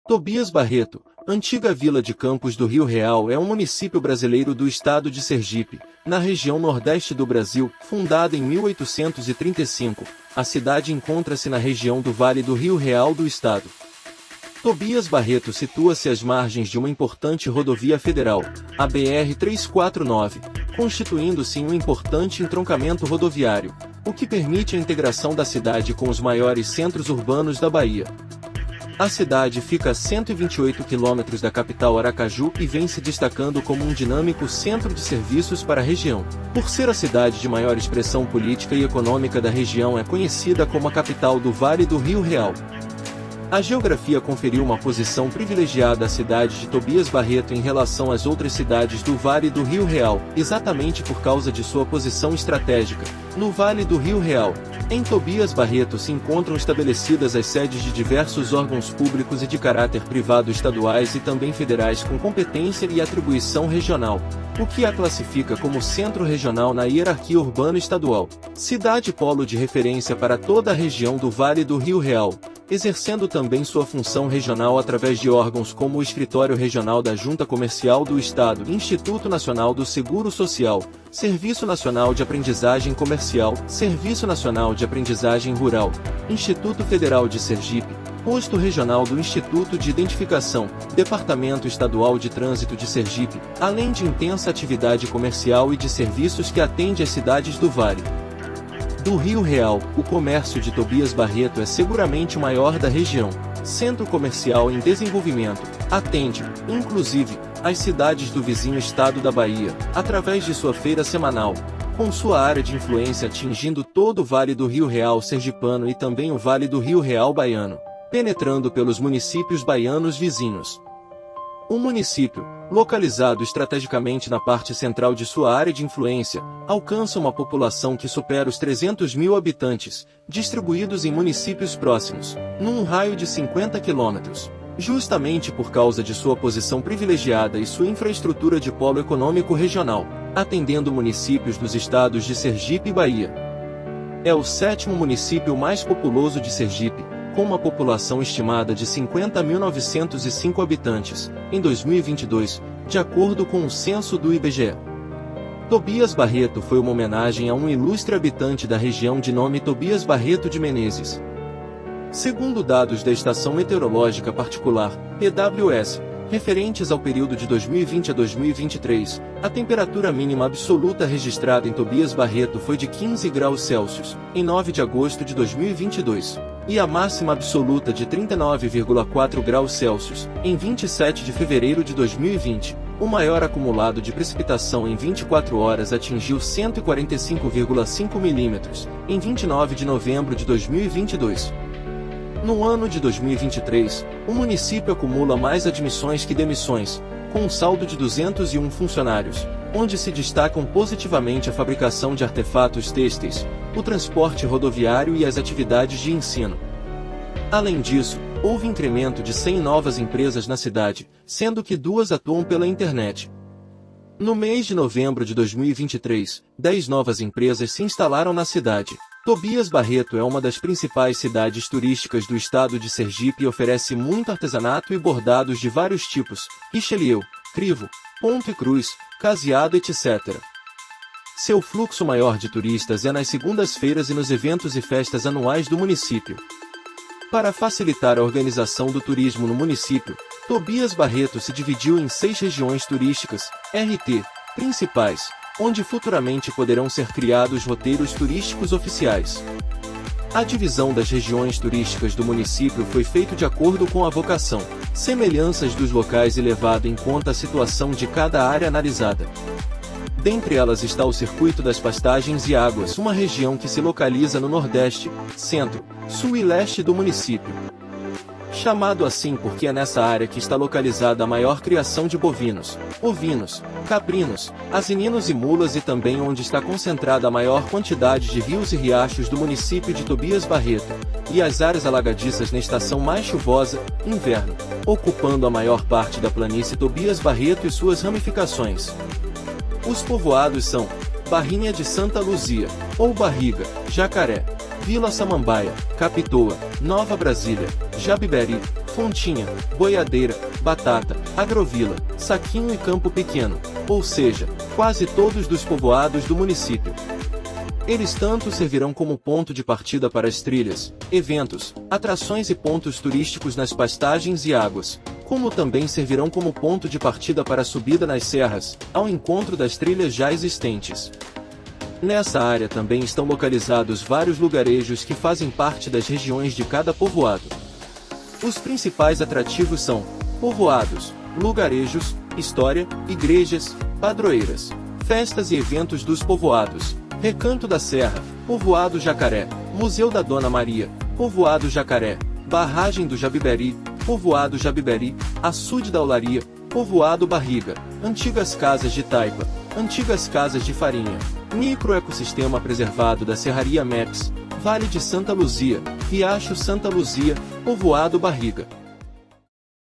Tobias Barreto, antiga vila de Campos do Rio Real, é um município brasileiro do estado de Sergipe, na região nordeste do Brasil. Fundada em 1835, a cidade encontra-se na região do Vale do Rio Real do estado. Tobias Barreto situa-se às margens de uma importante rodovia federal, a BR-349, constituindo-se em um importante entroncamento rodoviário, o que permite a integração da cidade com os maiores centros urbanos da Bahia. A cidade fica a 128 quilômetros da capital Aracaju e vem se destacando como um dinâmico centro de serviços para a região. Por ser a cidade de maior expressão política e econômica da região, é conhecida como a capital do Vale do Rio Real. A geografia conferiu uma posição privilegiada à cidade de Tobias Barreto em relação às outras cidades do Vale do Rio Real, exatamente por causa de sua posição estratégica. No Vale do Rio Real, em Tobias Barreto se encontram estabelecidas as sedes de diversos órgãos públicos e de caráter privado estaduais e também federais com competência e atribuição regional, o que a classifica como centro regional na hierarquia urbana estadual. Cidade polo de referência para toda a região do Vale do Rio Real, exercendo também sua função regional através de órgãos como o Escritório Regional da Junta Comercial do Estado, Instituto Nacional do Seguro Social, Serviço Nacional de Aprendizagem Comercial, Serviço Nacional de Aprendizagem Rural, Instituto Federal de Sergipe, Posto Regional do Instituto de Identificação, Departamento Estadual de Trânsito de Sergipe, além de intensa atividade comercial e de serviços que atende às cidades do Vale do Rio Real. O comércio de Tobias Barreto é seguramente o maior da região. Centro comercial em desenvolvimento, atende, inclusive, as cidades do vizinho estado da Bahia, através de sua feira semanal, com sua área de influência atingindo todo o Vale do Rio Real sergipano e também o Vale do Rio Real baiano, penetrando pelos municípios baianos vizinhos. O município, localizado estrategicamente na parte central de sua área de influência, alcança uma população que supera os 300 mil habitantes, distribuídos em municípios próximos, num raio de 50 quilômetros. Justamente por causa de sua posição privilegiada e sua infraestrutura de polo econômico regional, atendendo municípios dos estados de Sergipe e Bahia. É o 7º município mais populoso de Sergipe, com uma população estimada de 50.905 habitantes, em 2022, de acordo com o censo do IBGE. Tobias Barreto foi uma homenagem a um ilustre habitante da região de nome Tobias Barreto de Menezes. Segundo dados da Estação Meteorológica Particular, EWS, referentes ao período de 2020 a 2023, a temperatura mínima absoluta registrada em Tobias Barreto foi de 15 graus Celsius, em 9 de agosto de 2022, e a máxima absoluta de 39,4 graus Celsius, em 27 de fevereiro de 2020. O maior acumulado de precipitação em 24 horas atingiu 145,5 milímetros, em 29 de novembro de 2022. No ano de 2023, o município acumula mais admissões que demissões, com um saldo de 201 funcionários, onde se destacam positivamente a fabricação de artefatos têxteis, o transporte rodoviário e as atividades de ensino. Além disso, houve incremento de 100 novas empresas na cidade, sendo que 2 atuam pela internet. No mês de novembro de 2023, 10 novas empresas se instalaram na cidade. Tobias Barreto é uma das principais cidades turísticas do estado de Sergipe e oferece muito artesanato e bordados de vários tipos, Richelieu, crivo, ponto e cruz, caseado, etc. Seu fluxo maior de turistas é nas segundas-feiras e nos eventos e festas anuais do município. Para facilitar a organização do turismo no município, Tobias Barreto se dividiu em 6 regiões turísticas, RT, principais, onde futuramente poderão ser criados roteiros turísticos oficiais. A divisão das regiões turísticas do município foi feita de acordo com a vocação, semelhanças dos locais e levado em conta a situação de cada área analisada. Dentre elas está o Circuito das Pastagens e Águas, uma região que se localiza no nordeste, centro, sul e leste do município. Chamado assim porque é nessa área que está localizada a maior criação de bovinos, ovinos, caprinos, asininos e mulas e também onde está concentrada a maior quantidade de rios e riachos do município de Tobias Barreto, e as áreas alagadiças na estação mais chuvosa, inverno, ocupando a maior parte da planície Tobias Barreto e suas ramificações. Os povoados são Barrinha de Santa Luzia, ou Barriga, Jacaré, Vila Samambaia, Capitoa, Nova Brasília, Jabiberi, Fontinha, Boiadeira, Batata, Agrovila, Saquinho e Campo Pequeno, ou seja, quase todos dos povoados do município. Eles tanto servirão como ponto de partida para as trilhas, eventos, atrações e pontos turísticos nas pastagens e águas, como também servirão como ponto de partida para a subida nas serras, ao encontro das trilhas já existentes. Nessa área também estão localizados vários lugarejos que fazem parte das regiões de cada povoado. Os principais atrativos são povoados, lugarejos, história, igrejas, padroeiras, festas e eventos dos povoados. Recanto da Serra, Povoado Jacaré, Museu da Dona Maria, Povoado Jacaré, Barragem do Jabiberi, Povoado Jabiberi, Açude da Olaria, Povoado Barriga, Antigas Casas de Taipa, Antigas Casas de Farinha, Microecossistema Preservado da Serraria Meps, Vale de Santa Luzia, Riacho Santa Luzia, Povoado Barriga.